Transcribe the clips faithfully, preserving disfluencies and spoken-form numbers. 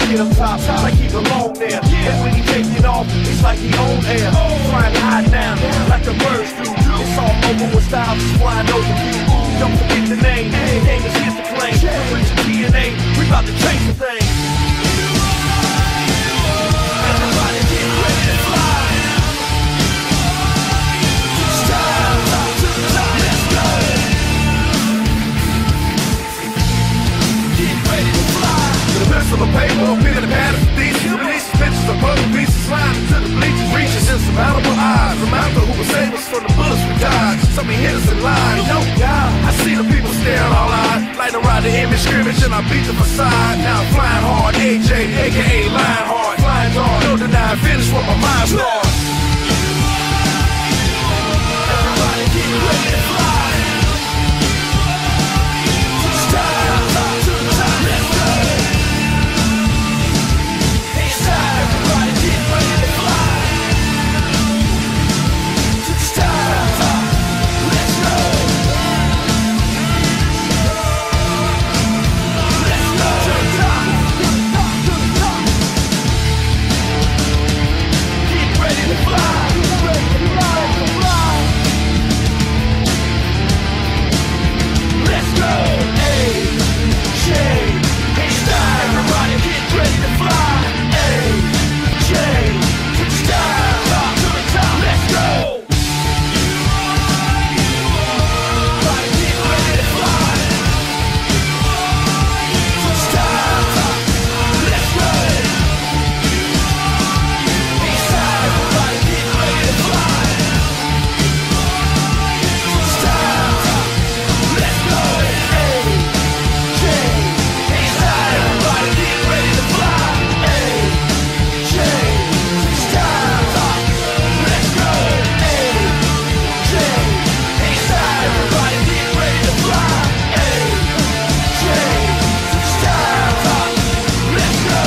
get up top, like he belong there. And when he take it off, it's like he on air. Flying high down, like the birds do. It's all over with styles, just flying over you. Don't forget the name, the game is his to claim. With your D N A, we about to change the thing. Everybody get ready to fly. Style, top to the top, let's go. Get ready to fly. To the best of the paper, pen and pad of thesis. Releases pictures of puzzle pieces, sliding to the bleachers, reaches insurmountable eyes. Remember who will save us from the bullets we dodge. Some hit us in line, no God. I see the people staring all eyes. Like to ride the image scrimmage and I beat the facade. Now I'm flying hard, A J, aka Lionheart. Flying hard, no deny, finish where my mind starts. Everybody get ready to fly. Style, top to the top, let's go. Everybody get ready to fly. Style, top, let's go. Let's go. To the top, to the top, to the top. Get ready to fly. Get ready to fly, to fly. Let's go. A, J, hey, style. Everybody get ready to fly. A, J, style, top to the top, let's go. Everybody get ready to fly. Style, top, let's go. Everybody get ready to fly. Style, top, let's go. A, J, style. Everybody get ready to fly. A, J, style, top, let's go. A, J, style. Everybody get ready to fly. A, J, style, top, let's go.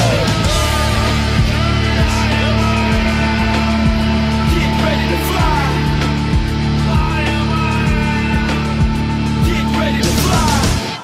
Get ready to fly. Get ready to fly.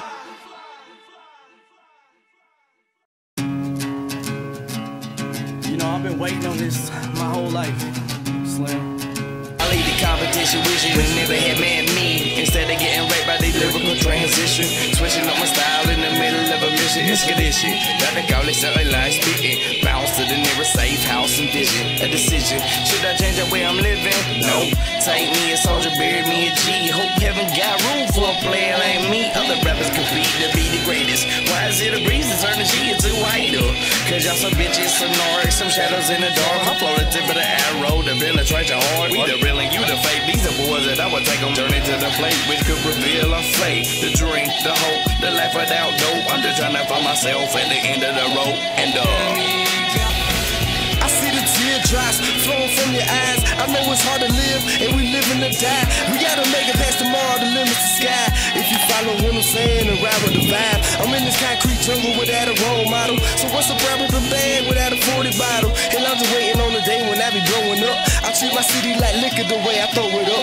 You know, I've been waiting on this my whole life, Slim. I lead the competition with you and never had man me. Instead of getting raped by the lyrical transition, switching up my style in the middle of a mission. Expedition, got to call it something like spitting. Bounce to the nearest safe house and vision. A decision, should I change the way I'm living? No. Take me a soldier, bury me a G. Hope heaven got room for a player like me. Other rappers compete to be the greatest. Why is it a breeze to turn the G into idol? Cause y'all some bitches, some narcs, some shadows in the dark. My flow the tip of the arrow, the penetrate your heart. We the real and you the fake. These are boys that I would take on journey to the plate, which could reveal our fate. The drink, the hope, the life without dope. I'm just trying to find myself at the end of the road. And uh I see the teardrops flowing from your eyes. I know it's hard to live and we living to die. We gotta make it past tomorrow, the limit's the sky. If you follow what I'm saying and ride with the vibe, I'm in this concrete jungle without a role model. So what's the problem with a bag without a forty bottle? And I'm just waiting on the day when I be blowing up. I treat my city like liquor the way I throw it up.